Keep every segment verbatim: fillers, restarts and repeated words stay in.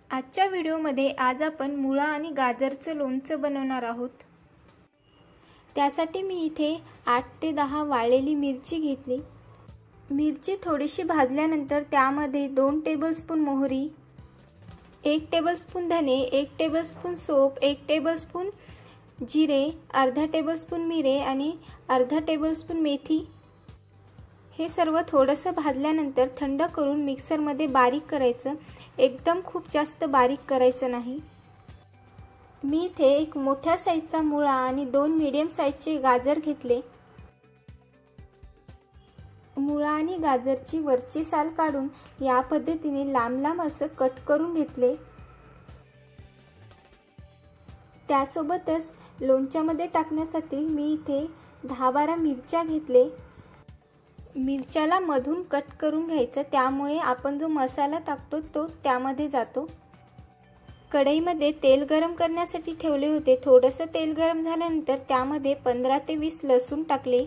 आजच्या व्हिडिओमध्ये आज आपण मुळा आणि गाजरचं लोणचं बनवणार आहोत। त्यासाठी मी इथे आठ ते दहा वाळलेली मिरची घेतली। मिरची थोडीशी भाजल्यानंतर त्यामध्ये दोन टेबलस्पून मोहरी, एक टेबलस्पून धने, एक टेबलस्पून सोप, एक टेबलस्पून जिरे, अर्धा टेबलस्पून मिरे आणि अर्धा टेबलस्पून मेथी हे सर्व थोडंसं भाजल्यानंतर थंड करून मिक्सरमध्ये बारीक करायचं। एकदम खूप जास्त बारीक करायचं नाही। मी इथे एक मोठ्या साईजचा मुळा आणि दोन मीडियम साईजचे गाजर घेतले। मुळा आणि गाजरची वरची साल काढून या पद्धतीने लांब लांब असं कट करून घेतले। त्यासोबतच लोणच्यामध्ये टाकण्यासाठी मी इथे दहा बारा मिरच्या घेतले। मिरच्याला मधून कट करून घ्यायचं, त्यामुळे आपण जो मसाला टाकतो तो त्यामध्ये जातो। कढईमध्ये तेल गरम करण्यासाठी ठेवले होते। थोडंसं तेल गरम झाल्यानंतर त्यामध्ये पंधरा ते वीस लसूण टाकले।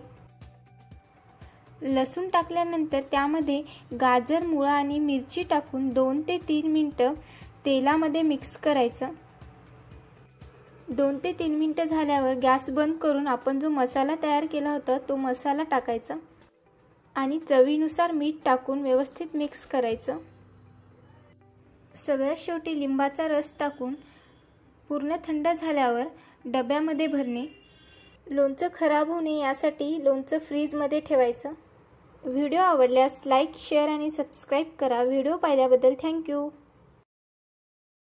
लसूण टाकल्यानंतर त्यामध्ये गाजर, मुळा आणि मिरची टाकून दोन ते तीन मिनिटं तेलामध्ये मिक्स करायचं। दोन ते तीन मिनिटं झाल्यावर गॅस बंद करून आपण जो मसाला तयार केला होता तो मसाला टाकायचा आणि चवीनुसार मीठ टाकून व्यवस्थित मिक्स करायचं। सगळ्यात शेवटी लिंबाचा रस टाकून पूर्ण थंड झाल्यावर डब्यामध्ये भरणे। लोणचं खराब होऊ नये यासाठी लोणचं फ्रीजमध्ये ठेवायचं। व्हिडिओ आवडल्यास लाईक, शेअर आणि सबस्क्राईब करा। व्हिडिओ पाहिल्याबद्दल थँक्यू।